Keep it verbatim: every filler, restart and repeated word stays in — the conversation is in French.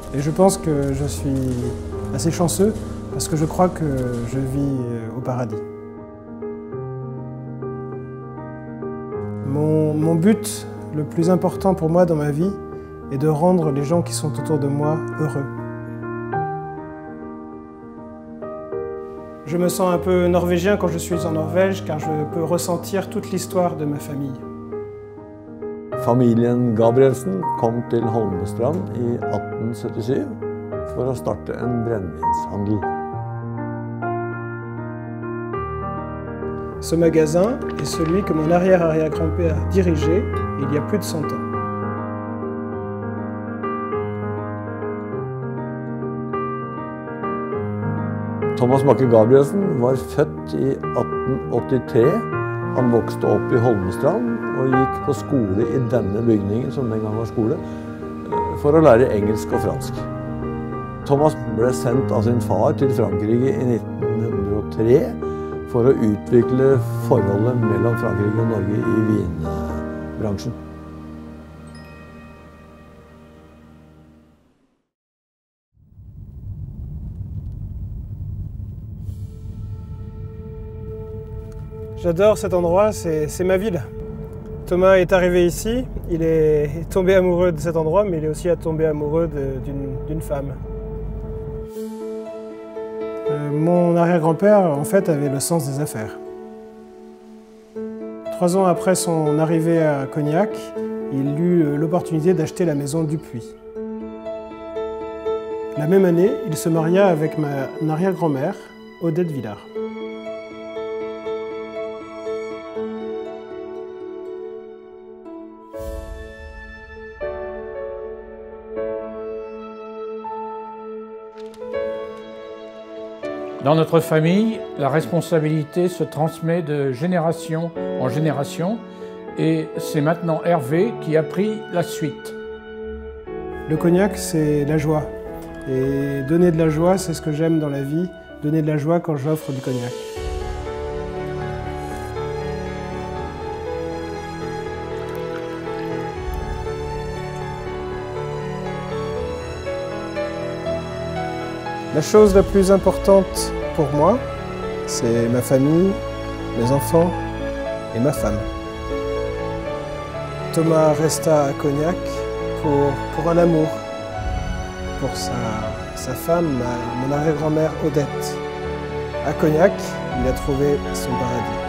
Et je pense que je suis assez chanceux parce que je crois que je vis au paradis. Mon, mon but le plus important pour moi dans ma vie est de rendre les gens qui sont autour de moi heureux. Je me sens un peu norvégien quand je suis en Norvège car je peux ressentir toute l'histoire de ma famille. Familien Gabrielsen kom til Holmestrand i atten syttisju for å starte en brennevinshandel. Ce magasin est celui que mon arrière-arrière-grand-père dirigeait il y a plus de cent ans. Thomas Bakke Gabrielsen var født i atten åttitre. Han vokste opp i Holmestrand og gikk på skole i denne bygningen, som den gang var skole, for å lære engelsk og fransk. Thomas ble sendt av sin far til Frankrike i nitten hundre og tre for å utvikle forholdet mellom Frankrike og Norge i vinbransjen. J'adore cet endroit, c'est ma ville. Thomas est arrivé ici, il est tombé amoureux de cet endroit, mais il est aussi tombé amoureux d'une femme. Euh, mon arrière-grand-père, en fait, avait le sens des affaires. Trois ans après son arrivée à Cognac, il eut l'opportunité d'acheter la maison Dupuis. La même année, il se maria avec ma arrière-grand-mère, Odette Villard. Dans notre famille, la responsabilité se transmet de génération en génération et c'est maintenant Hervé qui a pris la suite. Le cognac, c'est la joie. Et donner de la joie, c'est ce que j'aime dans la vie, donner de la joie quand j'offre du cognac. La chose la plus importante pour moi, c'est ma famille, mes enfants et ma femme. Thomas resta à Cognac pour, pour un amour, pour sa, sa femme, ma, mon arrière-grand-mère Odette. À Cognac, il a trouvé son paradis.